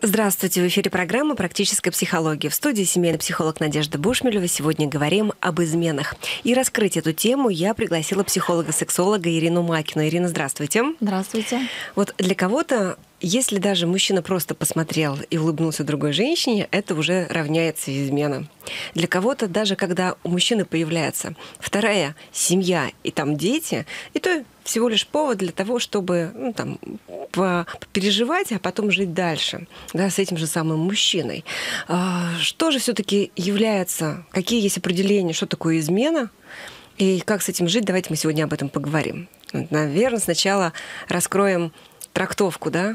Здравствуйте, в эфире программа «Практическая психология». В студии семейный психолог Надежда Бушмелева. Сегодня говорим об изменах. И раскрыть эту тему я пригласила психолога-сексолога Ирину Макину. Ирина, здравствуйте. Здравствуйте. Вот для кого-то, если даже мужчина просто посмотрел и улыбнулся другой женщине, это уже равняется измена. Для кого-то, даже когда у мужчины появляется вторая семья и там дети, и то всего лишь повод для того, чтобы переживать, а потом жить дальше, да, с этим же самым мужчиной. Что же все-таки является, какие есть определения, что такое измена и как с этим жить? Давайте мы сегодня об этом поговорим. Наверное, сначала раскроем трактовку, да?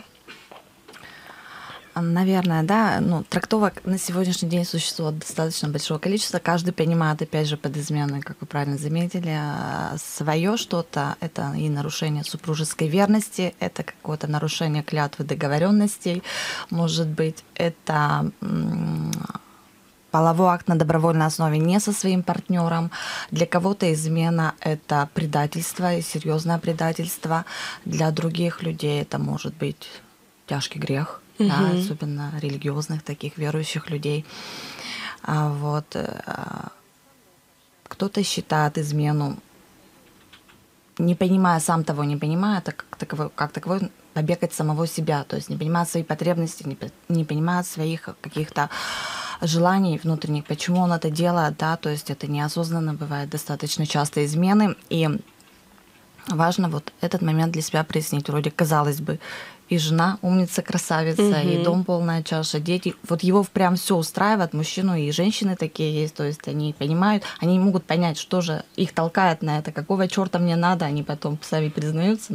Наверное, да. Трактовок на сегодняшний день существует достаточно большое количество. Каждый понимает, опять же, под изменой, как вы правильно заметили, свое что-то. Это и нарушение супружеской верности, это какое-то нарушение клятвы договоренностей. Может быть, это половой акт на добровольной основе не со своим партнером. Для кого-то измена — это предательство, и серьезное предательство. Для других людей это может быть тяжкий грех. Да, особенно религиозных таких верующих людей. Кто-то считает измену, не понимая, сам того не понимая, как таковой побег от самого себя, то есть не понимает свои потребности, не понимает своих каких-то желаний внутренних, почему он это делает, да, то есть это неосознанно бывает достаточно часто измены, и важно вот этот момент для себя прояснить. Вроде, казалось бы, и жена умница, красавица, и дом полная чаша, дети. Вот его прям все устраивает, мужчину, и женщины такие есть, то есть они понимают, они могут понять, что же их толкает на это, какого черта мне надо, они потом сами признаются.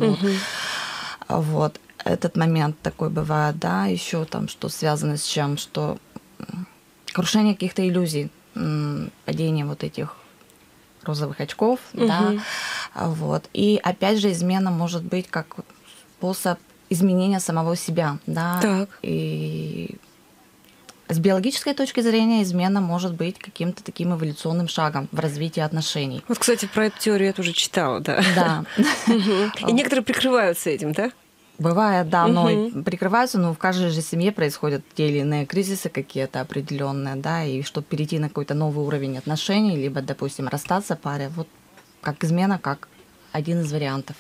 Вот этот момент такой бывает, да, еще там, что связано с чем, что крушение каких-то иллюзий, падение вот этих розовых очков, да, вот. И опять же, измена может быть как способ изменения самого себя, да. Так. И с биологической точки зрения измена может быть каким-то таким эволюционным шагом в развитии отношений. Вот, кстати, про эту теорию я тоже читала, да. Да. И некоторые прикрываются этим, да? Бывает, да, но прикрываются, но в каждой же семье происходят те или иные кризисы какие-то определенные, да, и чтобы перейти на какой-то новый уровень отношений, либо, допустим, расстаться паре, вот как измена, как один из вариантов.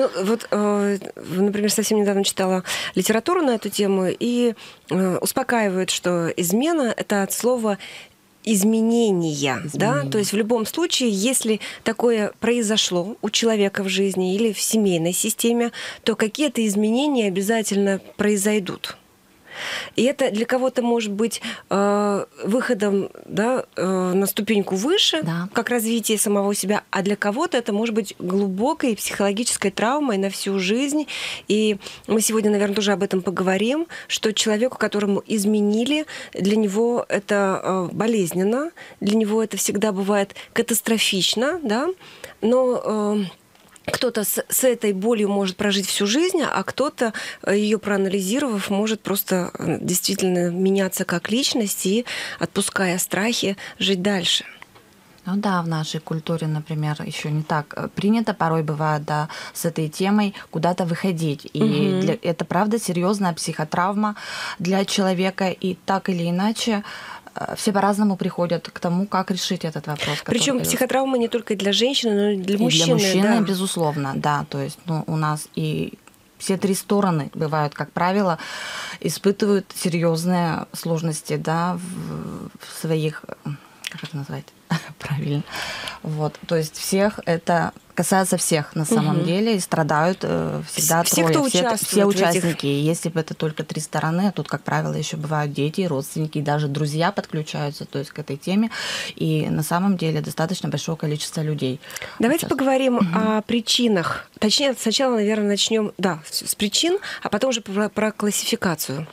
Например, совсем недавно читала литературу на эту тему и успокаивает, что измена — это от слова изменения, да, то есть в любом случае, если такое произошло у человека в жизни или в семейной системе, то какие-то изменения обязательно произойдут. И это для кого-то может быть выходом, да, на ступеньку выше, да, как развитие самого себя, а для кого-то это может быть глубокой психологической травмой на всю жизнь. И мы сегодня, наверное, тоже об этом поговорим, что человеку, которому изменили, для него это болезненно, для него это всегда бывает катастрофично, да, но кто-то с этой болью может прожить всю жизнь, а кто-то, ее проанализировав, может просто действительно меняться как личность и, отпуская страхи, жить дальше. Ну да, в нашей культуре, например, еще не так принято, порой бывает, да, с этой темой куда-то выходить. И это, правда, серьезная психотравма для человека, и так или иначе все по-разному приходят к тому, как решить этот вопрос. Причем психотравма не только для женщины, но и для мужчины. Для мужчины, да, безусловно, да. То есть у нас и все три стороны бывают, как правило, испытывают серьезные сложности, да, в своих, как это назвать правильно, вот. То есть всех это касается всех на самом деле, и страдают всегда все, трое, кто все участники. И если бы это только три стороны, тут, как правило, еще бывают дети, родственники, и даже друзья подключаются, то есть к этой теме. И на самом деле достаточно большое количество людей. Давайте поговорим о причинах. Точнее, сначала, наверное, начнем, да, с причин, а потом уже про классификацию.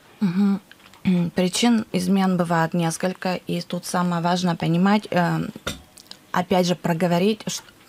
Причин измен бывает несколько, и тут самое важное понимать, опять же, проговорить,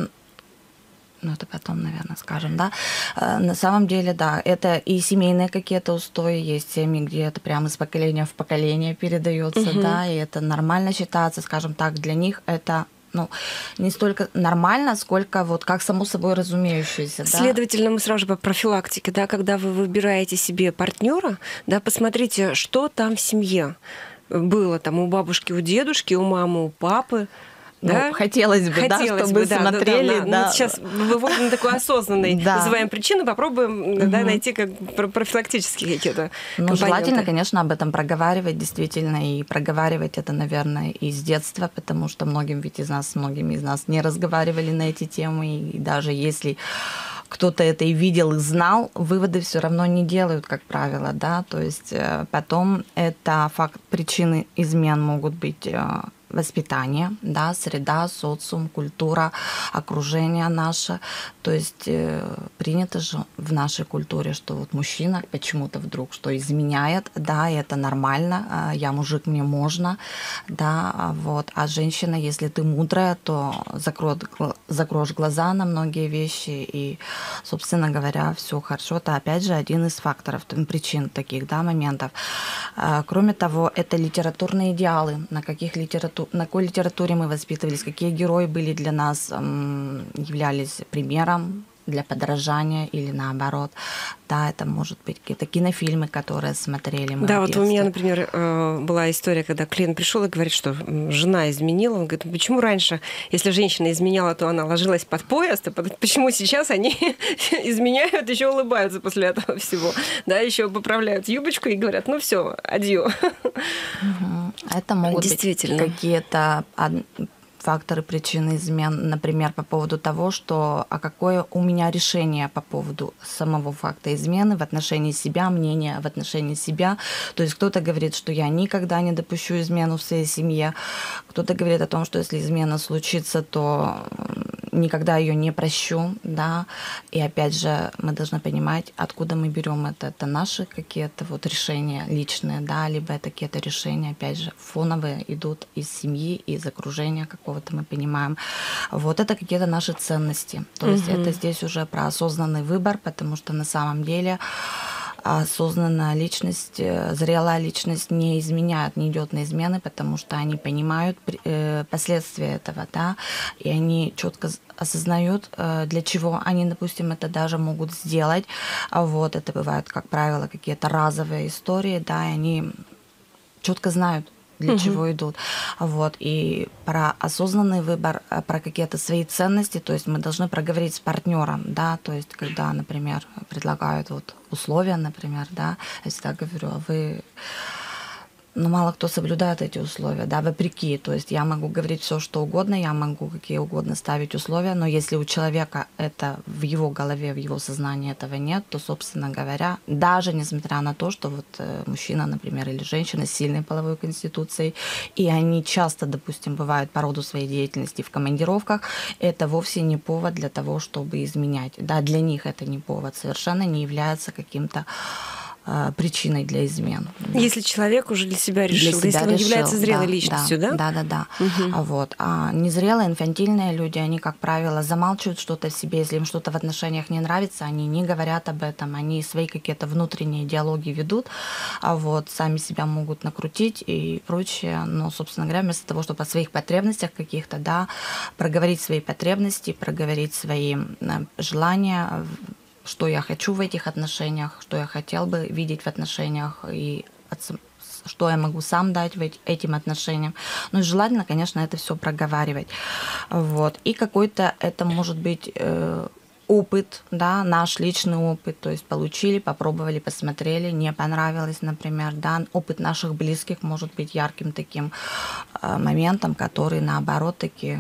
это потом, наверное, скажем, да. На самом деле, да, это и семейные какие-то устои, есть семьи, где это прямо из поколения в поколение передается, да, и это нормально считается, скажем так, для них это ну, не столько нормально, сколько вот как само собой разумеющееся. Следовательно, мы сразу же по профилактике, да, когда вы выбираете себе партнера, да, посмотрите, что там в семье было, там у бабушки, у дедушки, у мамы, у папы. Да? Ну, хотелось бы, чтобы смотрели. Да. Мы сейчас выводим на такой осознанный, называем причину, попробуем найти как профилактические какие-то компоненты. Желательно, конечно, об этом проговаривать действительно, и проговаривать это, наверное, и с детства, потому что многими из нас не разговаривали на эти темы, и даже если кто-то это и видел, и знал, выводы все равно не делают, как правило, да, то есть потом это причины измен могут быть воспитание, да, среда, социум, культура, окружение наше. То есть принято же в нашей культуре, что вот мужчина почему-то вдруг что изменяет, да, и это нормально, я мужик, мне можно, да, вот. А женщина, если ты мудрая, то закроешь глаза на многие вещи, и, собственно говоря, все хорошо. Это, опять же, один из факторов, причин таких, да, моментов. Кроме того, это литературные идеалы, на какой литературе мы воспитывались, какие герои были для нас, являлись примером для подражания или наоборот. Да, это может быть какие-то кинофильмы, которые смотрели мы. Да, вот у меня, например, была история, когда клиент пришел и говорит, что жена изменила. Он говорит, почему раньше, если женщина изменяла, то она ложилась под поезд, а почему сейчас они изменяют, еще улыбаются после этого всего, да, еще поправляют юбочку и говорят, ну все, адью. Это могут быть какие-то факторы, причины измен, например, по поводу того, что а какое у меня решение по поводу самого факта измены в отношении себя, мнение в отношении себя. То есть кто-то говорит, что я никогда не допущу измену в своей семье, кто-то говорит о том, что если измена случится, то никогда ее не прощу, да. И опять же, мы должны понимать, откуда мы берем это. Это наши какие-то вот решения личные, да, либо это какие-то решения, опять же, фоновые идут из семьи, из окружения какого-то, мы понимаем. Вот это какие-то наши ценности. То есть это здесь уже про осознанный выбор, потому что на самом деле осознанная личность, зрелая личность не изменяет, не идет на измены, потому что они понимают последствия этого, да, и они четко осознают, для чего они, допустим, это даже могут сделать. Вот это бывают, как правило, какие-то разовые истории, да, и они четко знают, для чего идут. Вот. И про осознанный выбор, про какие-то свои ценности, то есть мы должны проговорить с партнером, да, то есть когда, например, предлагают вот условия, например, да, я всегда говорю, а вы... Но мало кто соблюдает эти условия, да, вопреки. То есть я могу говорить все, что угодно, я могу какие угодно ставить условия, но если у человека это в его голове, в его сознании этого нет, то, собственно говоря, даже несмотря на то, что вот мужчина, например, или женщина с сильной половой конституцией, и они часто, допустим, бывают по роду своей деятельности в командировках, это вовсе не повод для того, чтобы изменять. Да, для них это не повод, совершенно не является каким-то причиной для измен. Если человек уже для себя решил, если он является зрелой личностью, да? Да. Вот. А незрелые, инфантильные люди, они, как правило, замалчивают что-то в себе. Если им что-то в отношениях не нравится, они не говорят об этом, они свои какие-то внутренние диалоги ведут, вот, сами себя могут накрутить и прочее. Но, собственно говоря, вместо того, чтобы о своих потребностях каких-то, да, проговорить свои потребности, проговорить свои желания, что я хочу в этих отношениях, что я хотел бы видеть в отношениях и что я могу сам дать этим отношениям. Ну и желательно, конечно, это все проговаривать. Вот. И какой-то это может быть опыт, да, наш личный опыт, то есть получили, попробовали, посмотрели, не понравилось, например, да, опыт наших близких может быть ярким таким моментом, который, наоборот, таки,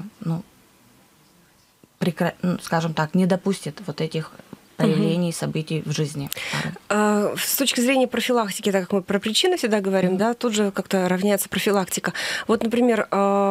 скажем так, не допустит вот этих проявлений, событий в жизни. С точки зрения профилактики, так как мы про причины всегда говорим, да, тут же как-то равняется профилактика. Вот, например,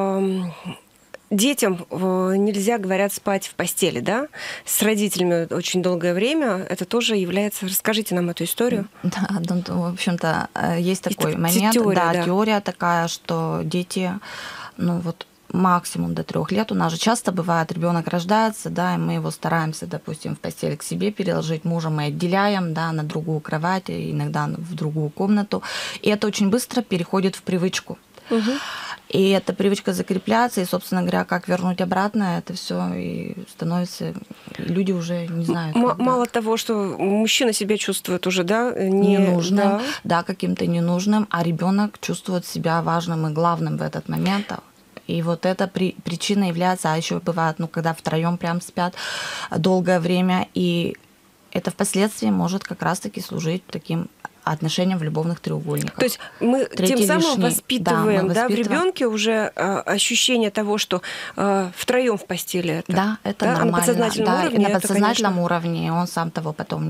детям нельзя, говорят, спать в постели, да, с родителями очень долгое время. Это тоже является... Расскажите нам эту историю. Да, в общем-то, есть такой момент. Теория такая, что дети, максимум до 3 лет. У нас же часто бывает, ребенок рождается, да, и мы его стараемся, допустим, в постель к себе переложить. Мужа мы отделяем, да, на другую кровать, иногда в другую комнату. И это очень быстро переходит в привычку. И эта привычка закрепляется, и, собственно говоря, как вернуть обратно, это все и становится... Люди уже не знают. Мало того, что мужчина себя чувствует уже, да, ненужным, да, каким-то ненужным, а ребенок чувствует себя важным и главным в этот момент. И вот эта причина является, а еще бывает, когда втроем прям спят долгое время, и это впоследствии может как раз-таки служить таким отношениям в любовных треугольниках. То есть мы тем самым воспитываем, в ребенке уже ощущение того, что втроем в постели это. Да, это нормально. На подсознательном уровне. На подсознательном уровне, он сам того потом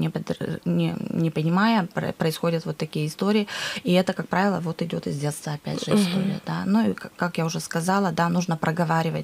не понимая, происходят вот такие истории. И это, как правило, вот идет из детства, опять же, история. Да. Ну и, как я уже сказала, да, нужно проговаривать.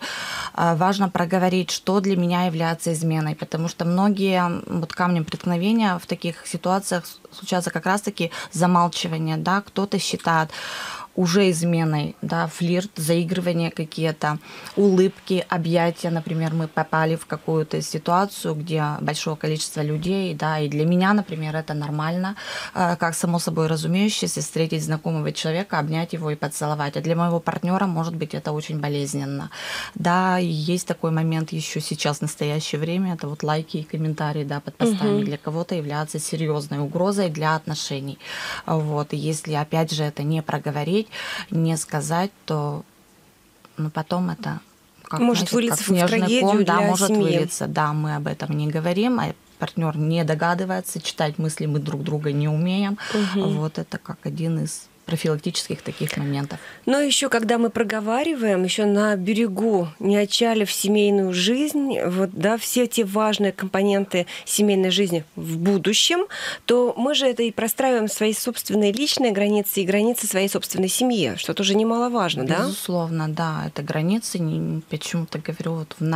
Важно проговорить, что для меня является изменой, потому что многие вот камнем преткновения в таких ситуациях случаются как раз-таки замалчивание, да, кто-то считает уже изменой, да, флирт, заигрывания какие-то, улыбки, объятия. Например, мы попали в какую-то ситуацию, где большое количество людей, да, и для меня, например, это нормально, как само собой разумеющееся, встретить знакомого человека, обнять его и поцеловать. А для моего партнера, может быть, это очень болезненно. Да, и есть такой момент еще сейчас, в настоящее время, это вот лайки и комментарии, да, под постами для кого-то являются серьезной угрозой для отношений. Вот, и если, опять же, это не проговорить, не сказать, то потом это может вылиться в трагедию для может семьи. Вылиться. Да, мы об этом не говорим, а партнер не догадывается, читать мысли мы друг друга не умеем. Вот это как один из профилактических таких моментов. Но еще когда мы проговариваем, еще на берегу, не отчалив семейную жизнь, вот, да, все те важные компоненты семейной жизни в будущем, то мы же это и простраиваем свои собственные личные границы и границы своей собственной семьи, что тоже немаловажно, да? Безусловно, да, это границы, почему-то говорю, вот в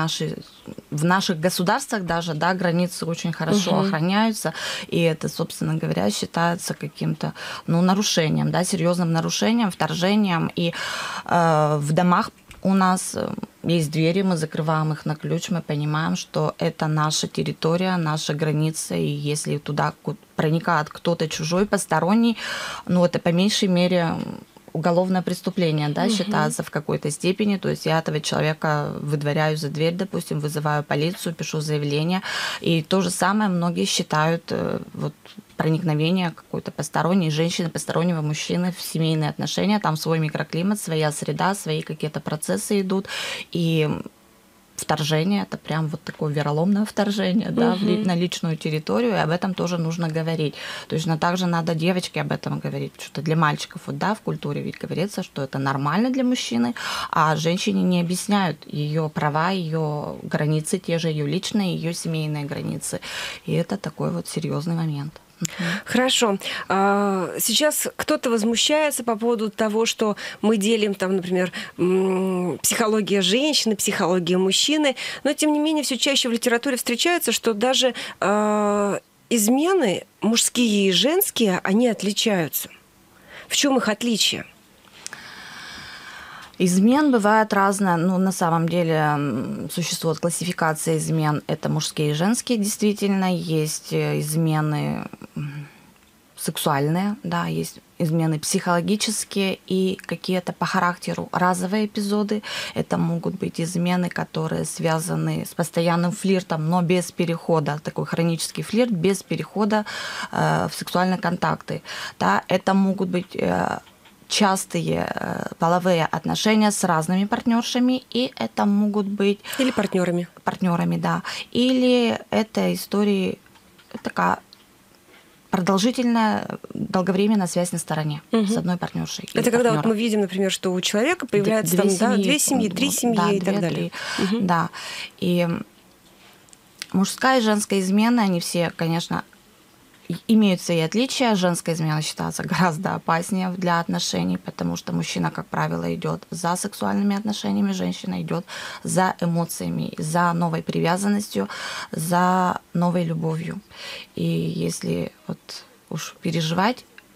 наших государствах даже, да, границы очень хорошо охраняются, и это, собственно говоря, считается каким-то, нарушением, да, серьезным нарушением, вторжением. И в домах у нас есть двери, мы закрываем их на ключ, мы понимаем, что это наша территория, наша граница, и если туда проникает кто-то чужой, посторонний, это по меньшей мере уголовное преступление, да, считается в какой-то степени. То есть я этого человека выдворяю за дверь, допустим, вызываю полицию, пишу заявление. И то же самое многие считают проникновение какой-то посторонней женщины, постороннего мужчины в семейные отношения. Там свой микроклимат, своя среда, свои какие-то процессы идут. И вторжение, это прям вот такое вероломное вторжение, да, на личную территорию, и об этом тоже нужно говорить. Точно так же надо девочке об этом говорить, что для мальчиков, в культуре ведь говорится, что это нормально для мужчины, а женщине не объясняют ее права, ее границы, те же ее личные, ее семейные границы. И это такой вот серьезный момент. Хорошо. Сейчас кто-то возмущается по поводу того, что мы делим, там, например, психология женщины, психология мужчины, но тем не менее все чаще в литературе встречается, что даже измены мужские и женские, они отличаются. В чем их отличие? Измен бывает разное. На самом деле существует классификация измен. Это мужские и женские, действительно. Есть измены сексуальные, да, есть измены психологические и какие-то по характеру разовые эпизоды. Это могут быть измены, которые связаны с постоянным флиртом, но без перехода. Такой хронический флирт без перехода в сексуальные контакты. Да, это могут быть частые половые отношения с разными партнершами, и это могут быть... Или партнерами. Партнерами, да. Или это истории такая продолжительная, долговременная связь на стороне с одной партнершей. Это когда вот мы видим, например, что у человека появляются две семьи, три семьи и так далее. Да. И мужская и женская измена, они все, конечно, имеются и отличия. Женская измена считается гораздо опаснее для отношений, потому что мужчина, как правило, идет за сексуальными отношениями, женщина идет за эмоциями, за новой привязанностью, за новой любовью. И если уж переживать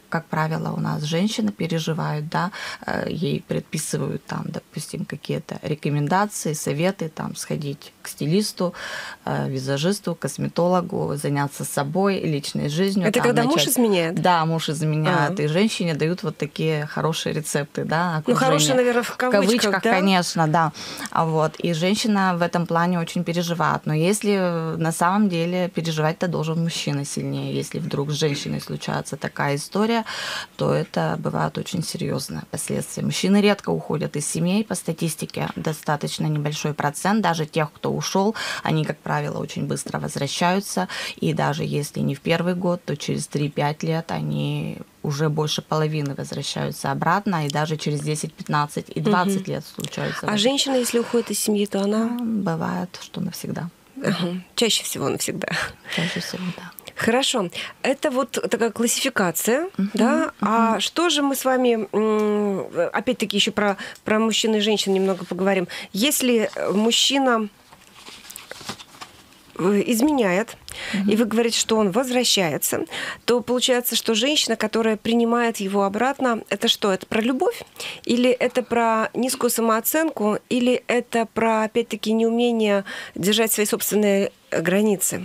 как правило, у нас женщины переживают, да, ей предписывают там, допустим, какие-то рекомендации, советы, там, сходить к стилисту, визажисту, косметологу, заняться собой, личной жизнью. Это там, когда муж изменяет? Да, муж изменяет, и женщине дают вот такие хорошие рецепты, да. Ну, хорошие, наверное, в кавычках, да? Конечно, да. Вот. И женщина в этом плане очень переживает. Но если на самом деле переживать-то должен мужчина сильнее. Если вдруг с женщиной случается такая история, то это бывает очень серьезные последствия. Мужчины редко уходят из семей, по статистике достаточно небольшой процент. Даже тех, кто ушел, они, как правило, очень быстро возвращаются. И даже если не в первый год, то через 3-5 лет они уже больше половины возвращаются обратно, и даже через 10, 15 и 20 лет случаются. А женщина, если уходит из семьи, то она... Бывает, что навсегда. Чаще всего навсегда. Чаще всего, да. Хорошо. Это вот такая классификация, да? А что же мы с вами, опять-таки, еще про мужчин и женщин немного поговорим. Если мужчина изменяет, и вы говорите, что он возвращается, то получается, что женщина, которая принимает его обратно, это что? Это про любовь? Или это про низкую самооценку? Или это про, опять-таки, неумение держать свои собственные границы?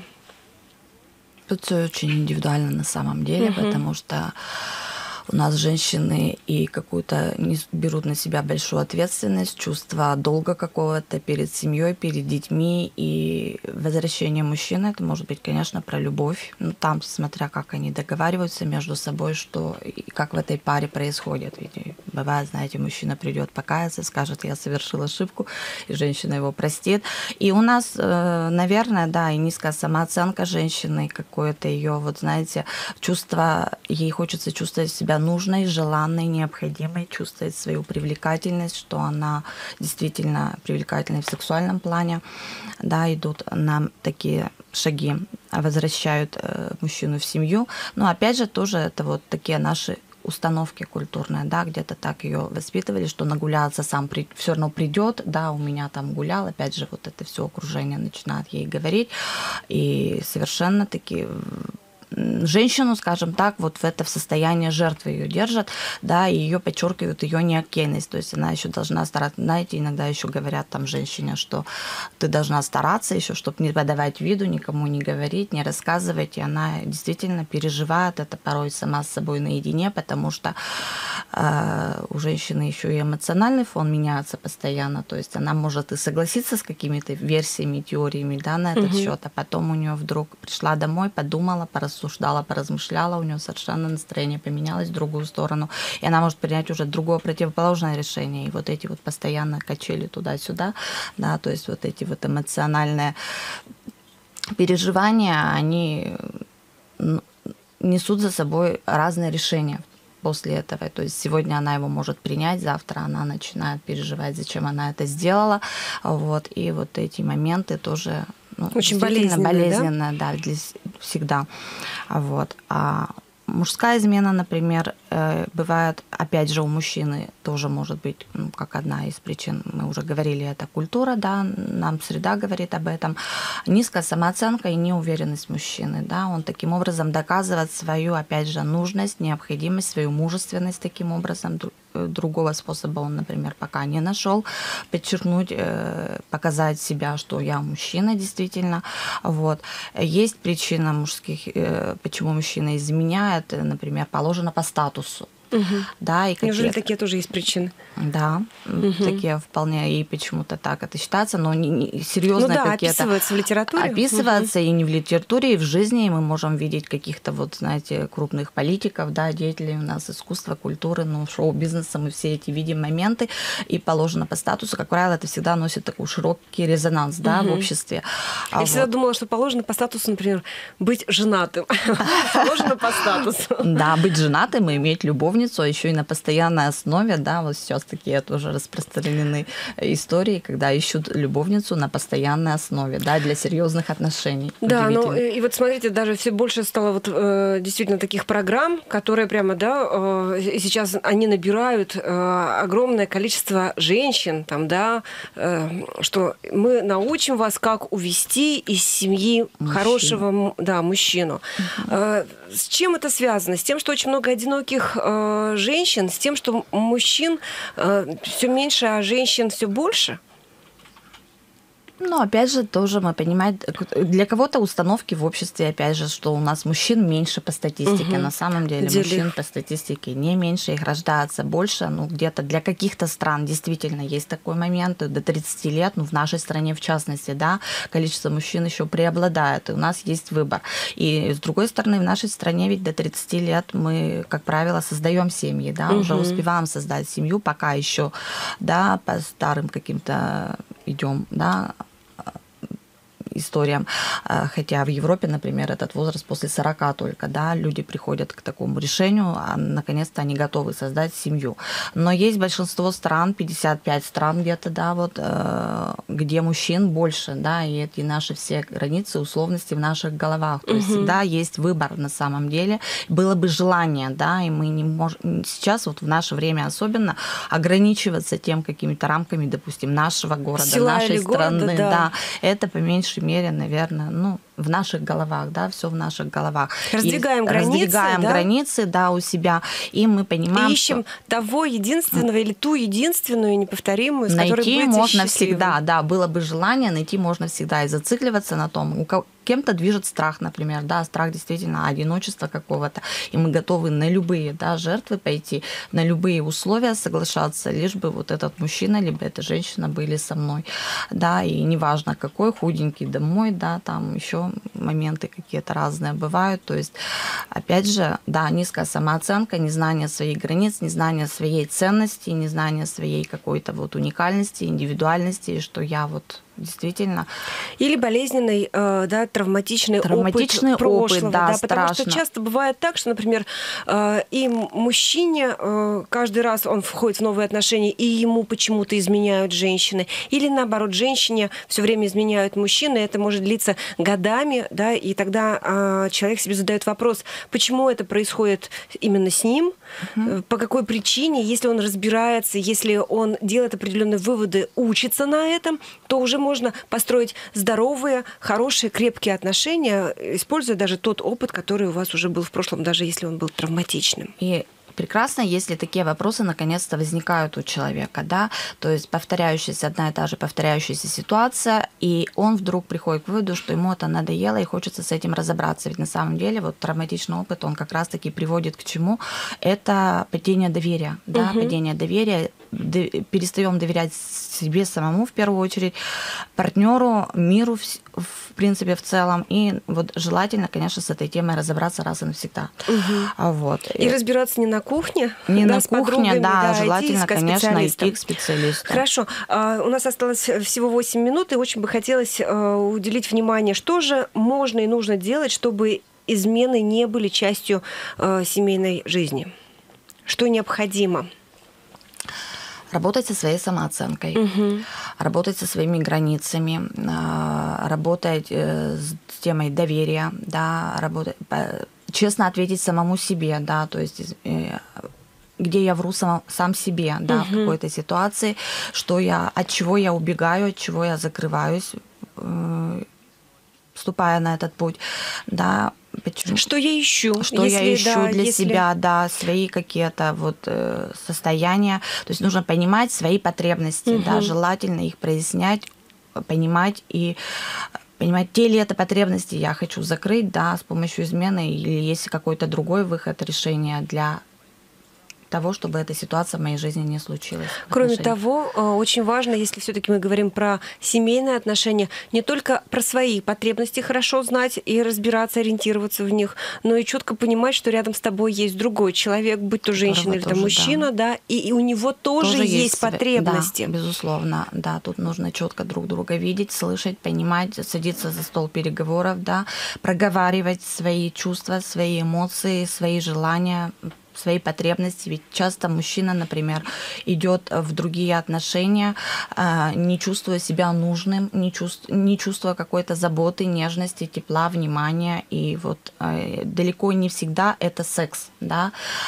Тут все очень индивидуально на самом деле, потому что у нас женщины и какую-то берут на себя большую ответственность, чувство долга какого-то перед семьей, перед детьми. И возвращение мужчины, это может быть, конечно, про любовь. Ну, там, смотря как они договариваются между собой, что и как в этой паре происходит. Ведь бывает, знаете, мужчина придет покаяться, скажет, я совершил ошибку, и женщина его простит. И у нас, наверное, да, и низкая самооценка женщины, какое-то ее, вот знаете, чувство, ей хочется чувствовать себя нужной, желанной, необходимой, чувствовать свою привлекательность, что она действительно привлекательна в сексуальном плане. Да, идут нам такие шаги, возвращают мужчину в семью. Но опять же, тоже это вот такие наши установки культурные, да, где-то так ее воспитывали, что нагуляться сам все равно придет, да, у меня там гулял, опять же, вот это все окружение начинает ей говорить, и совершенно таки женщину, скажем так, вот в это в состояние жертвы ее держат, да, и ее подчеркивают ее неокейность, то есть она еще должна стараться, знаете, иногда еще говорят там женщине, что ты должна стараться еще, чтобы не подавать виду, никому не говорить, не рассказывать, и она действительно переживает это порой сама с собой наедине, потому что у женщины еще и эмоциональный фон меняется постоянно, то есть она может и согласиться с какими-то версиями, теориями, да, на этот счет, а потом у нее вдруг пришла домой, подумала, поразмышляла, у нее совершенно настроение поменялось в другую сторону, и она может принять уже другое противоположное решение, и вот эти вот постоянно качели туда-сюда, да, то есть вот эти вот эмоциональные переживания, они несут за собой разные решения после этого. То есть сегодня она его может принять, завтра она начинает переживать, зачем она это сделала. Вот. И вот эти моменты тоже очень болезненные, да, всегда. Вот. А мужская измена, например, бывает, опять же, у мужчины тоже может быть, как одна из причин, мы уже говорили, это культура, да, нам среда говорит об этом, низкая самооценка и неуверенность мужчины, да, он таким образом доказывает свою, опять же, нужность, необходимость, свою мужественность таким образом. Другого способа он, например, пока не нашел, подчеркнуть, показать себя, что я мужчина действительно. Вот. Есть причина мужских, почему мужчина изменяет, например, положено по статусу. Да, и неужели такие тоже есть причины? Да, такие вполне, и почему-то так это считается, но не серьезно да, какие-то... описываются в литературе. Описывается и не в литературе, и в жизни, и мы можем видеть каких-то, вот, знаете, крупных политиков, да, деятелей у нас искусства, культуры, шоу-бизнеса, мы все эти видим моменты, и положено по статусу, как правило, это всегда носит такой широкий резонанс, да, в обществе. Я всегда думала, что положено по статусу, например, быть женатым. Положено по статусу. Да, быть женатым и иметь любовницу, любовницу, а еще и на постоянной основе, да, вот сейчас такие тоже распространены истории, когда ищут любовницу на постоянной основе, да, для серьезных отношений. Да, ну и вот смотрите, даже все больше стало вот действительно таких программ, которые прямо, да, сейчас они набирают огромное количество женщин, там, да, что мы научим вас, как увести из семьи хорошего, да, мужчину. С чем это связано? С тем, что очень много одиноких женщин, с тем, что мужчин все меньше, а женщин все больше? Ну, опять же, тоже мы понимаем, для кого-то установки в обществе, опять же, что у нас мужчин меньше по статистике. На самом деле мужчин по статистике не меньше, их рождается больше. Ну, где-то для каких-то стран действительно есть такой момент, до 30 лет, ну, в нашей стране в частности, да, количество мужчин еще преобладает, и у нас есть выбор. И с другой стороны, в нашей стране ведь до 30 лет мы, как правило, создаем семьи, да, уже успеваем создать семью, пока еще, да, по старым каким-то идем, да, историям, хотя в Европе, например, этот возраст после 40 только, да, люди приходят к такому решению, а наконец-то они готовы создать семью. Но есть большинство стран, 55 стран где-то, да, вот, где мужчин больше, да, и эти наши все границы, условности в наших головах. То есть всегда есть выбор на самом деле. Было бы желание, да, и мы не можем сейчас, вот в наше время особенно, ограничиваться тем какими-то рамками, допустим, нашего города, села нашей страны, города, да. Это по меньшей мере, наверное, ну, в наших головах, да, все в наших головах. Раздвигаем границы, да, у себя, и мы понимаем, и ищем того единственного или ту единственную неповторимую, с которой найти будете можно счастливы. всегда, да, было бы желание, найти можно всегда, и зацикливаться на том, кем-то движет страх, например, да, страх действительно одиночества какого-то, и мы готовы на любые, да, жертвы пойти, на любые условия соглашаться, лишь бы вот этот мужчина, либо эта женщина были со мной, да, и неважно какой, худенький домой, да, там еще моменты какие-то разные бывают, то есть, опять же, да, низкая самооценка, незнание своих границ, незнание своей ценности, незнание своей какой-то вот уникальности, индивидуальности, что я вот действительно. Или болезненный, да, травматичный опыт прошлого. Да, потому что часто бывает так, что, например, и мужчине каждый раз он входит в новые отношения, и ему почему-то изменяют женщины. Или наоборот, женщине все время изменяют мужчины. Это может длиться годами, да, и тогда человек себе задает вопрос, почему это происходит именно с ним, по какой причине, если он разбирается, если он делает определенные выводы, учится на этом, то уже можно построить здоровые, хорошие, крепкие отношения, используя даже тот опыт, который у вас уже был в прошлом, даже если он был травматичным. И прекрасно, если такие вопросы наконец-то возникают у человека, да, то есть повторяющаяся, одна и та же повторяющаяся ситуация, и он вдруг приходит к выводу, что ему это надоело, и хочется с этим разобраться. Ведь на самом деле вот травматичный опыт, он как раз-таки приводит к чему? Это падение доверия, да, падение доверия, перестаем доверять себе самому в первую очередь, партнеру, миру в принципе в целом, и вот желательно, конечно, с этой темой разобраться раз и навсегда. Вот. И разбираться не на кухне, не да, на кухне, да, желательно, конечно, идти к специалисту. Хорошо, у нас осталось всего 8 минут, и очень бы хотелось уделить внимание, что же можно и нужно делать, чтобы измены не были частью семейной жизни. Что необходимо? Работать со своей самооценкой, работать со своими границами, работать с темой доверия, да, честно ответить самому себе, да, то есть где я вру сам себе, да, в какой-то ситуации, от чего я убегаю, от чего я закрываюсь, вступая на этот путь, да. Почему? Что я ищу? Что я ищу для себя, да, свои какие-то вот состояния. То есть нужно понимать свои потребности, да, желательно их прояснять, понимать и понимать, те ли это потребности я хочу закрыть, да, с помощью измены, или есть какой-то другой выход решения для того, чтобы эта ситуация в моей жизни не случилась. Кроме того, очень важно, если все-таки мы говорим про семейные отношения, не только про свои потребности хорошо знать и разбираться, ориентироваться в них, но и четко понимать, что рядом с тобой есть другой человек, будь то женщина или там мужчина, да, и у него тоже есть потребности. Да, безусловно, да, тут нужно четко друг друга видеть, слышать, понимать, садиться за стол переговоров, да, проговаривать свои чувства, свои эмоции, свои желания, свои потребности. Ведь часто мужчина, например, идет в другие отношения, не чувствуя себя нужным, не чувствуя какой-то заботы, нежности, тепла, внимания. И вот далеко не всегда это секс, да.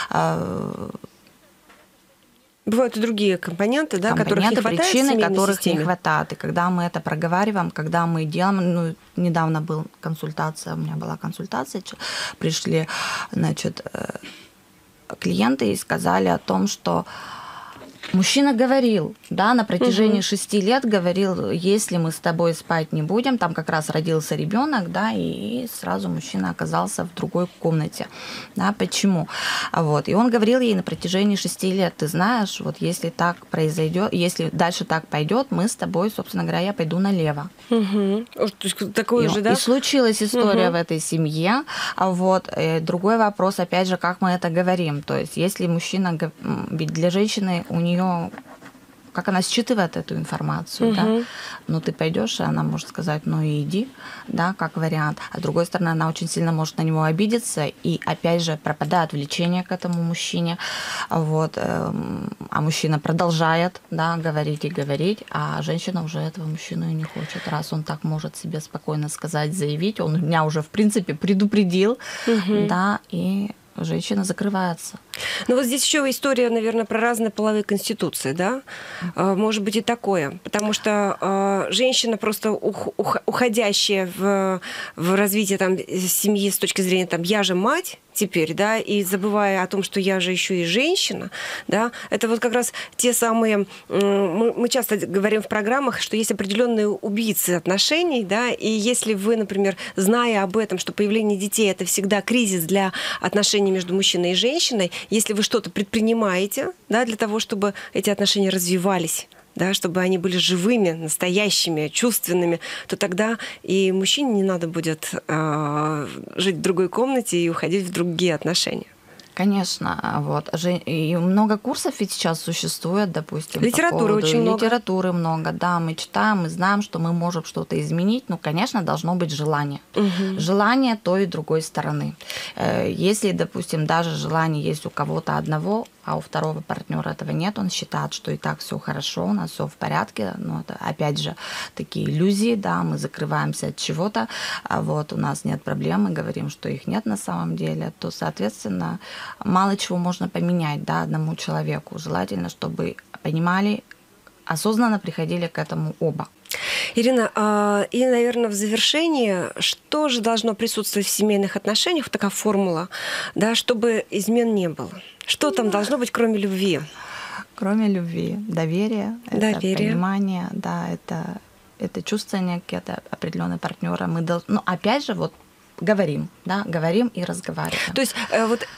Бывают и другие компоненты, да, которых не хватает причины, в семейной которых системе. не хватает. И когда мы это проговариваем, когда мы делаем, недавно была консультация, у меня была консультация, пришли, значит, клиенты и сказали о том, что мужчина говорил, да, на протяжении 6 лет говорил, если мы с тобой спать не будем, там как раз родился ребенок, да, и сразу мужчина оказался в другой комнате, да, почему? Вот, и он говорил ей на протяжении 6 лет, ты знаешь, вот если так произойдет, если дальше так пойдет, мы с тобой, собственно говоря, я пойду налево. Такое же, да? И случилась история в этой семье, вот, другой вопрос, опять же, как мы это говорим, то есть если мужчина, ведь для женщины у нее как она считывает эту информацию, да, ну ты пойдешь, и она может сказать, ну и иди, да, как вариант. А с другой стороны, она очень сильно может на него обидеться, и опять же пропадает влечение к этому мужчине, вот, а мужчина продолжает, да, говорить и говорить, а женщина уже этого мужчину и не хочет, раз он так может себе спокойно сказать, заявить, он меня уже в принципе предупредил, да, и женщина закрывается. Ну вот здесь еще история, наверное, про разные половые конституции, да? Может быть и такое, потому что женщина просто уходящая в развитие там семьи с точки зрения там я же мать теперь, да, и забывая о том, что я же еще и женщина, да, это вот как раз те самые, мы часто говорим в программах, что есть определенные убийцы отношений, да, и если вы, например, зная об этом, что появление детей это всегда кризис для отношений между мужчиной и женщиной, если вы что-то предпринимаете, да, для того, чтобы эти отношения развивались, да, чтобы они были живыми, настоящими, чувственными, то тогда и мужчине не надо будет жить в другой комнате и уходить в другие отношения. Конечно, вот. И много курсов ведь сейчас существует, допустим. Литературы очень много. Литературы много, да. Мы читаем, мы знаем, что мы можем что-то изменить. Ну, конечно, должно быть желание. Желание той и другой стороны. Если, допустим, даже желание есть у кого-то одного, а у второго партнера этого нет, он считает, что и так все хорошо, у нас все в порядке. Но это, опять же, такие иллюзии, да, мы закрываемся от чего-то, а вот у нас нет проблем, мы говорим, что их нет на самом деле, то, соответственно, мало чего можно поменять, да, одному человеку. Желательно, чтобы понимали, осознанно приходили к этому оба. Ирина, и, наверное, в завершении, что же должно присутствовать в семейных отношениях, вот такая формула, да, чтобы измен не было? Что там должно быть, кроме любви? Кроме любви, доверие, это понимание, да, это чувствование какие-то определенные партнера. Мы должны, ну, опять же, вот говорим, да, говорим и разговариваем. То есть вот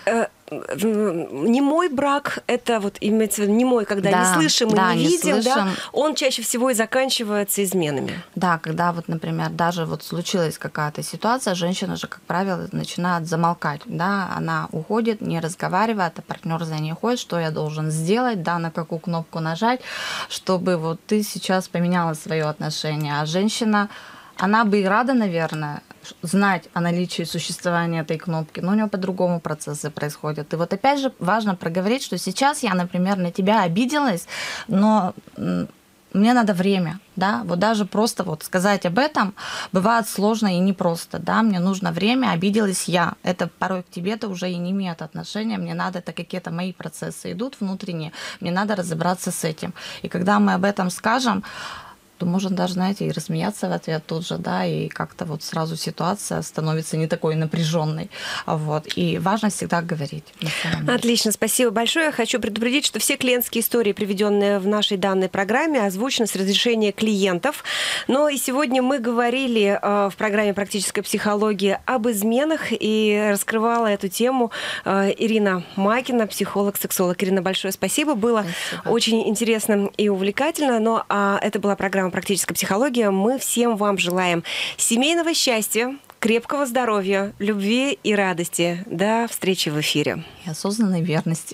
немой брак, это вот имеется в виду немой, когда не слышим и не видим, да, он чаще всего и заканчивается изменами. Да, когда вот, например, даже вот случилась какая-то ситуация, женщина же, как правило, начинает замолкать, да, она уходит, не разговаривает, а партнер за ней ходит, что я должен сделать, да, на какую кнопку нажать, чтобы вот ты сейчас поменяла свое отношение, а женщина, она бы и рада, наверное, знать о наличии существования этой кнопки, но у него по-другому процессы происходят. И вот опять же важно проговорить, что сейчас я, например, на тебя обиделась, но мне надо время, да, вот даже просто вот сказать об этом бывает сложно и непросто, да, мне нужно время, обиделась я, это порой к тебе-то уже и не имеет отношения, мне надо, это какие-то мои процессы идут внутренние, мне надо разобраться с этим. И когда мы об этом скажем, то можно даже, знаете, и рассмеяться в ответ тут же, да, и как-то вот сразу ситуация становится не такой напряженной, вот. И важно всегда говорить. Отлично, спасибо большое. Я хочу предупредить, что все клиентские истории, приведенные в нашей данной программе, озвучены с разрешения клиентов. Но и сегодня мы говорили в программе «Практическая психология» об изменах, и раскрывала эту тему Ирина Макина, психолог-сексолог. Ирина, большое спасибо. Было очень интересно и увлекательно. Но это была программа «Практическая психология». Мы всем вам желаем семейного счастья, крепкого здоровья, любви и радости. До встречи в эфире. И осознанной верности.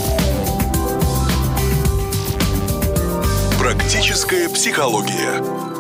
Практическая психология.